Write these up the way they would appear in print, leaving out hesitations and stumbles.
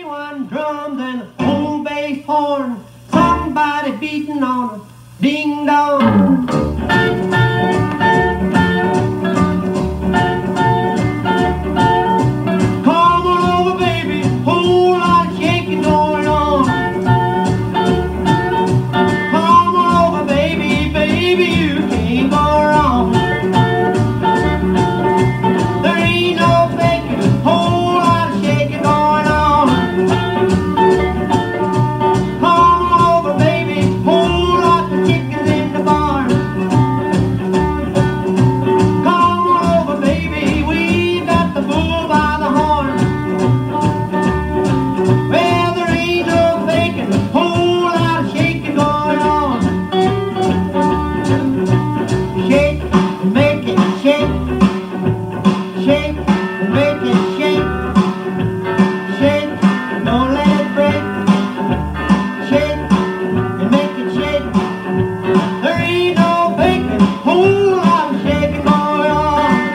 21 drums and a old bass horn, somebody beating on a ding dong. Come on over, baby, whole lot of shaking going on. Come on over, baby, baby, you can't go wrong. There ain't no faking, whole lot of shaking going on. Come on over, baby, whole lot of chickens in the barn. Come on over, baby, we got the bull by the horn. Well, there ain't no faking, whole lot of shaking going on. Shake, make it shake. Shake, make it shake. Shake, don't let it break. Shake, and make it shake. There ain't no faking, whole lot of shaking going on.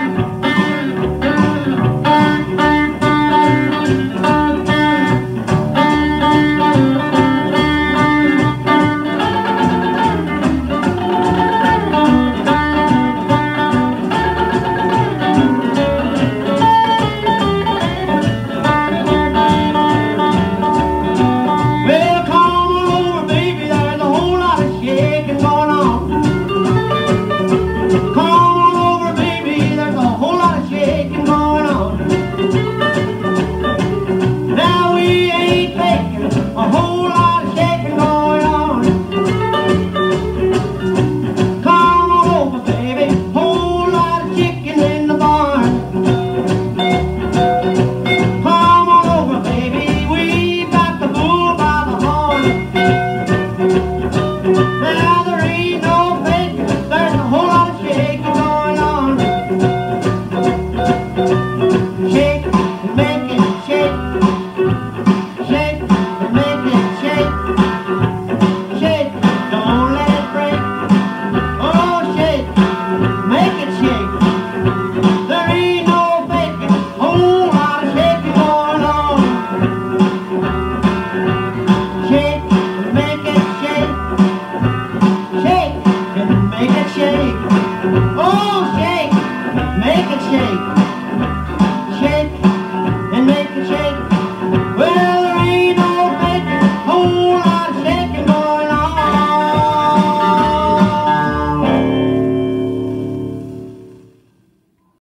Well, come on over, baby, there's a whole lot of shaking going on. Come on over, baby, there's a whole lot of shaking going on. Now we ain't faking, a whole lot of shaking going on. Come on over, baby, whole lot of chickens in the barn. Come on over, baby, we got the bull by the horn. Now there ain't no faking, there's a whole lot of shaking going on. Shake, make it shake. Shake, make it shake. Shake, don't let it break. Oh, shake, make it shake. There ain't no faking, whole lot of shaking going on. Shake, make it shake. Shake, and make it shake. Oh, shake, make it shake.